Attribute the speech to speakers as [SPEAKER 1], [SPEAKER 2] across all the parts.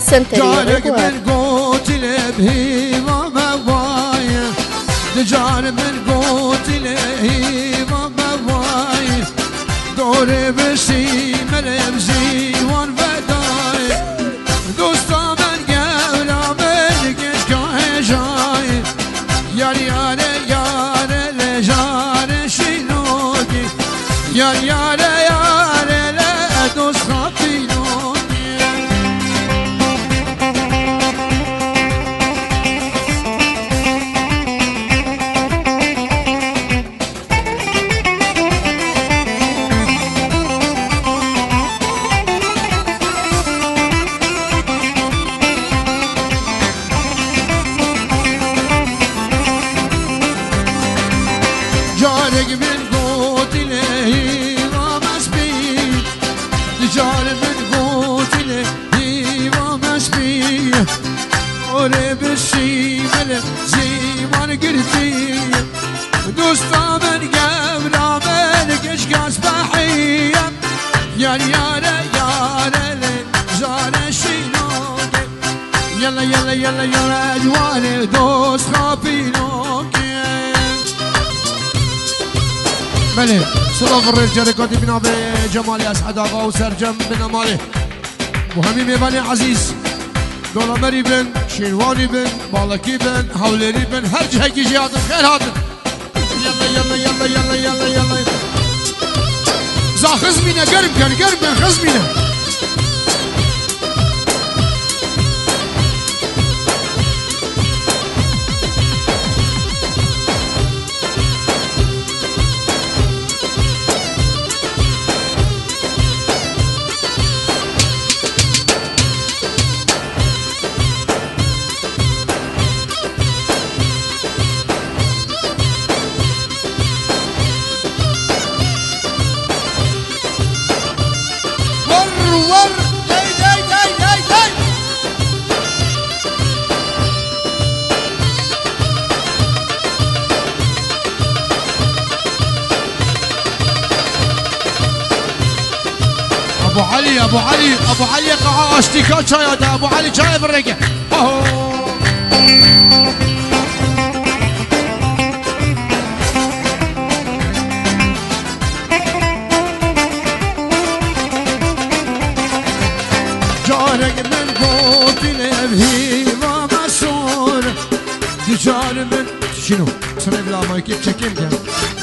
[SPEAKER 1] جارك من قوت لبهي ومواي جار من قوت لبهي ومواي دور بشي ملمزي وان بداي دوستا من قولا من كشكا جاي يار يار يار لجار شنوكي يار يار يار لدوس خطينوكي جارك من قوت لهي ومسبي جار من قوت لهي ومسبي قرب الشيمل زيوان قرتي دوستا من قبل من كشكاس بحية يار يار يار لجار الشينوك يلا يلا يلا يلا اجواني دوست خابينوك بله صلاف الرجال قادی بنا به جمالی اسعد آقا و سرجم بنا ماله و همین میبانی عزیز دولمری بن شیروانی بن بالکی بن حولری بن هر جهه کی جهاتن خیر هاتن یلا یلا یلا یلا یلا یلا زا خزمینه گرم کن خزمینه ابو علي قاعه اشتكى شاي ده ابو علي شاي بالرقه جارك من قوت لبهي ومسور دجار من شنو سنه بلا ما كيف تشكيم كان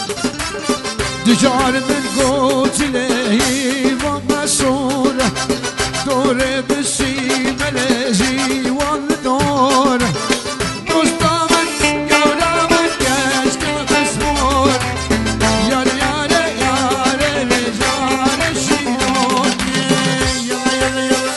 [SPEAKER 1] دجار من قوت لبهي ومسور دور بشي ملزي والدور دوستا من قولا من كشكا بسمور يار يار يار لجار الشينون يلا يلا يلا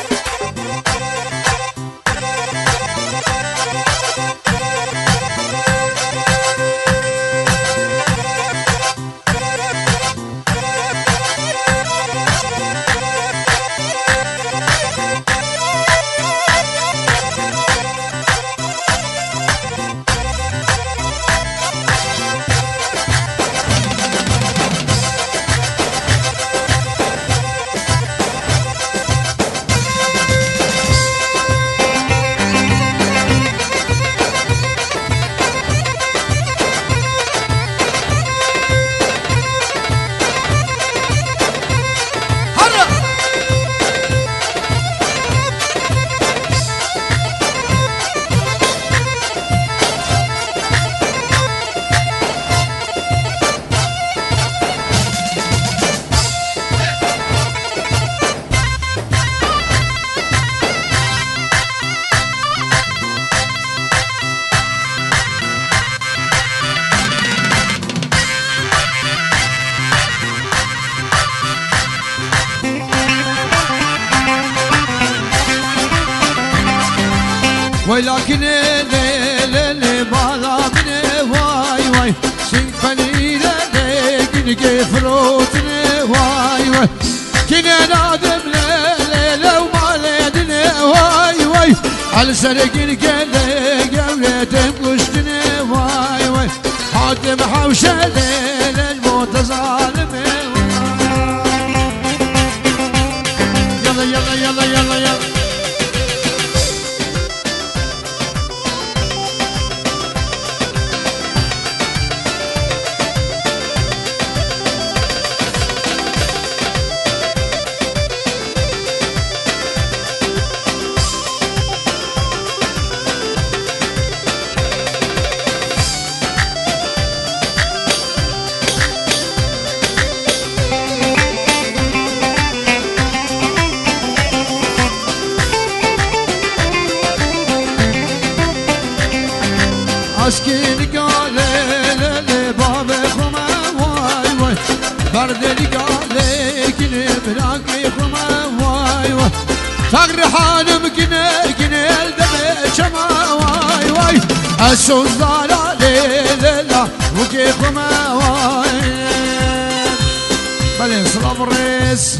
[SPEAKER 1] ولكن ليل بالا من واي واي سينفني ليل كفروتني واي واي كنا نادم ليل وما ليدني واي واي على سرق القلق قولتهم قشتني واي واي حاتم حوشه ليل الموت ظالم يلا يلا يلا يلا يلا قاله للي باب خما واي واي بردلي قاله كني براقي خما واي واي تغري حالم كني الدم شما واي واي السوز ضالا ليلا وكي خما واي بلي سلام الرئيس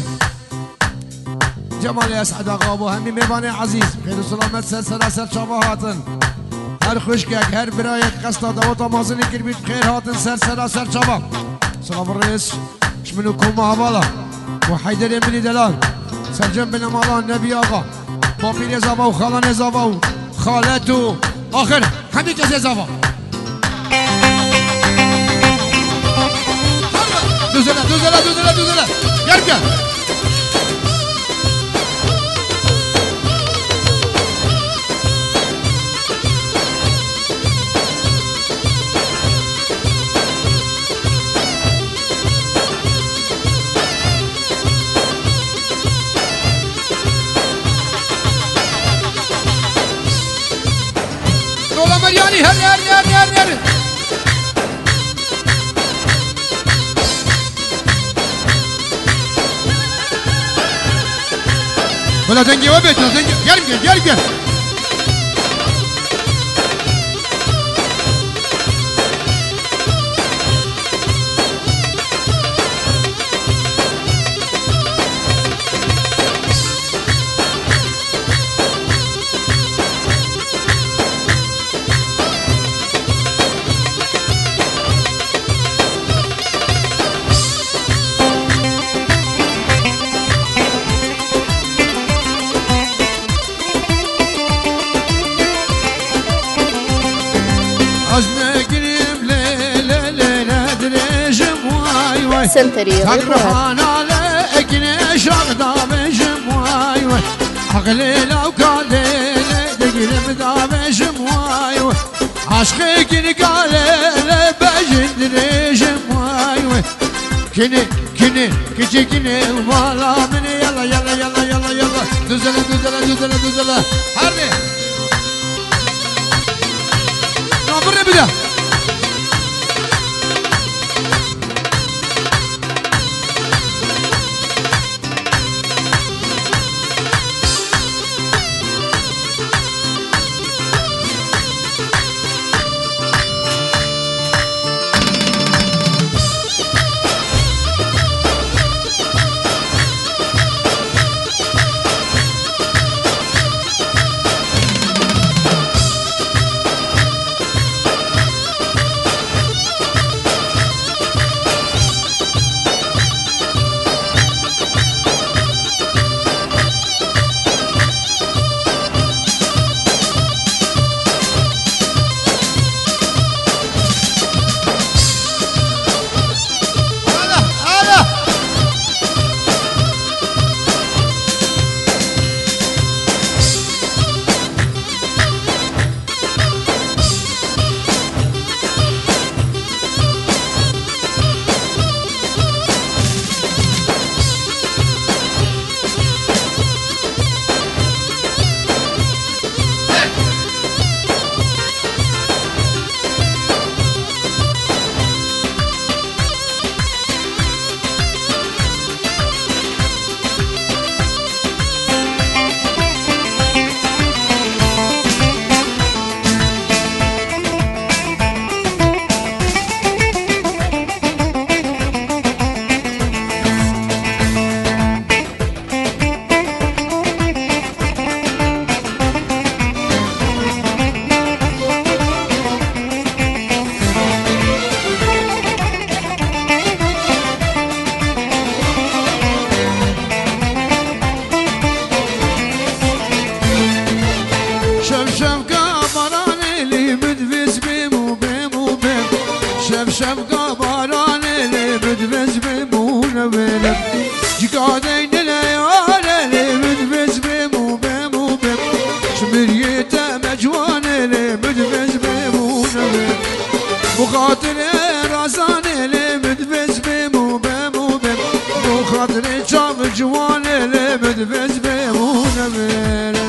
[SPEAKER 1] جمال يسعد اغابو همي ميباني عزيز خير سلامت سلسلة شبهاتن هر خوشکک هر برایک قصد دوتا مازنی کربید بخیر هاتن سلسلة شبه سلام الرئيس شمنو كوما هوالا وحيدر امني دلال سرجم بن مالان نبي آقا بابي نزابا وخالا نزابا وخالتو آخر همي كس نزابا دوزلا دوزلا دوزلا دوزلا يرجع مرياني هر ولا تنجي وبيت ولا تنجي يرجع
[SPEAKER 2] سنتري
[SPEAKER 1] تقرحان عليك نشاق دابشم واي واي عقلي لو كان دقلب دابشم واي واي عشقك نقالي بجندريشم واي واي كني ومالا مني يلا دوزلا حرني نابر بدا شفقة باراني اللي بدفز بمونا بلب جقادين الليالي اللي بدفز بمو بمو بم شمريته مجواني اللي بدفز بمونا بلب مخاطر راساني اللي بدفز بمو بمو بم مخاطر شاف جواني اللي بدفز بمونا بلب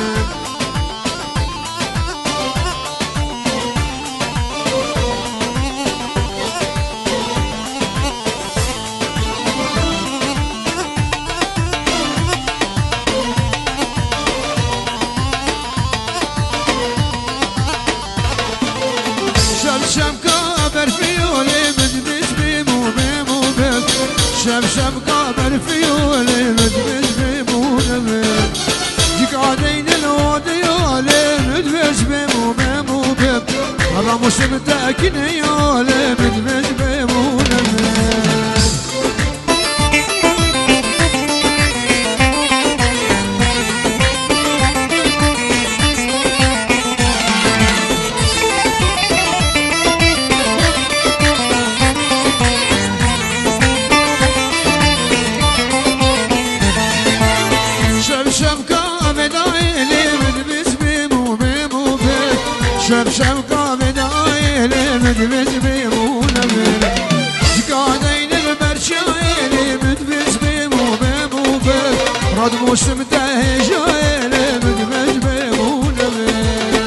[SPEAKER 1] برفيولي مدبس بمونمي جقادين الوديولي مدبس بمونمي هذا مسلم تاكن يولي مدبس بمونمي شب قابدايلي مدبس بيمونمي جقادين البرشايلي مدبس بيمونمي رد مسلم تهجايلي مدبس بيمونمي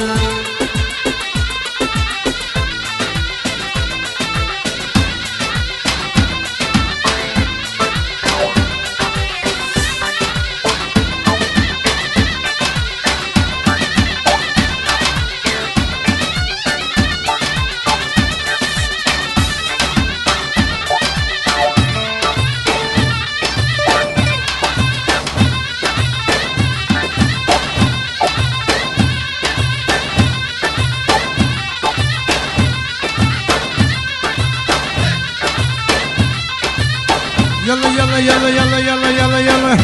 [SPEAKER 1] يلا يلا يلا يلا يلا يلا يلا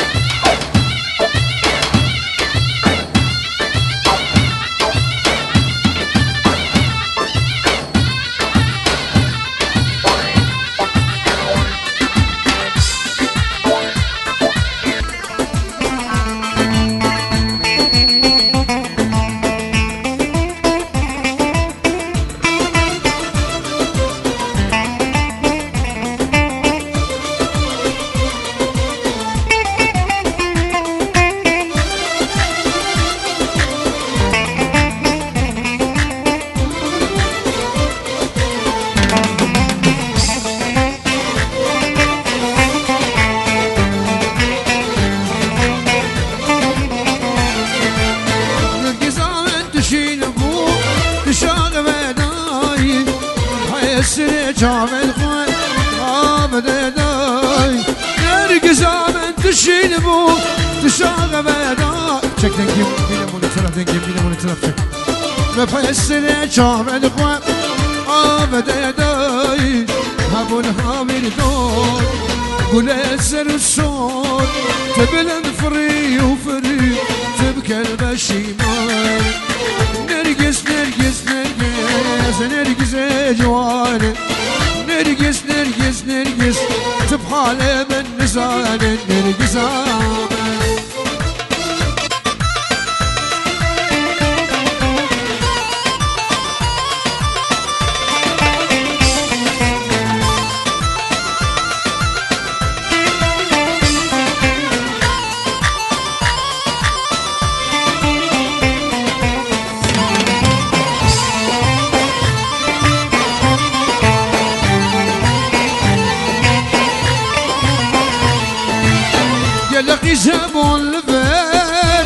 [SPEAKER 1] جامد خوي غامد داي نرقص من تشيل بو تشاغب داي شك تنجيب بينا مون ترف تنجيب بينا مون ترف شك مفسر جامد خوي غامد داي هبون هامل دور قول اسر الصوت تبلن فري وفري تبكى البشيمان نرقص نرقص نرقص نرقص جواني نرقص نرقص نرقص تبحالي من نسان نرقص يلقي زبون لبن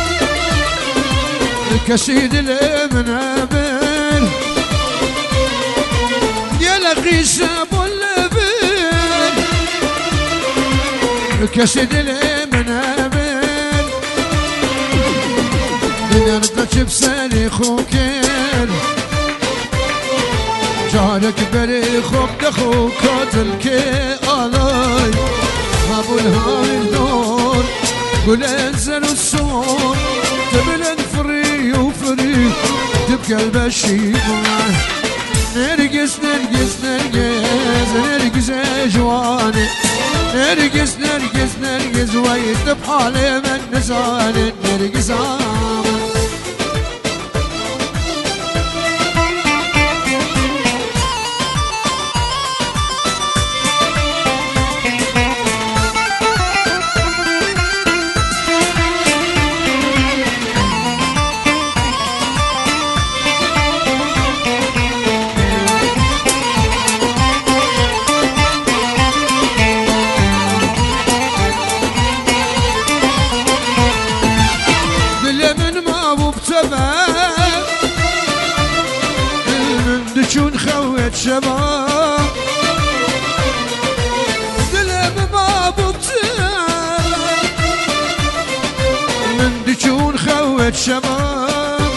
[SPEAKER 1] كسيد المنابل يلقي زبون لبن كسيد المنابل بنردك بسالي خوكين جارك بري خوب دخوك قاتلكي آلاي ابو الهاوي الدور قول انزل الصوت تبلن فري وفري تبكى البشيمة نرقص نرقص نرقص نرقص جواني نرقص نرقص نرقص ويد بحالي من نساني نرقص شون خويت شباب دلم ما وتشمام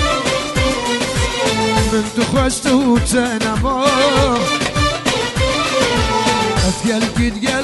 [SPEAKER 1] من تخوست وتنما أتقل كد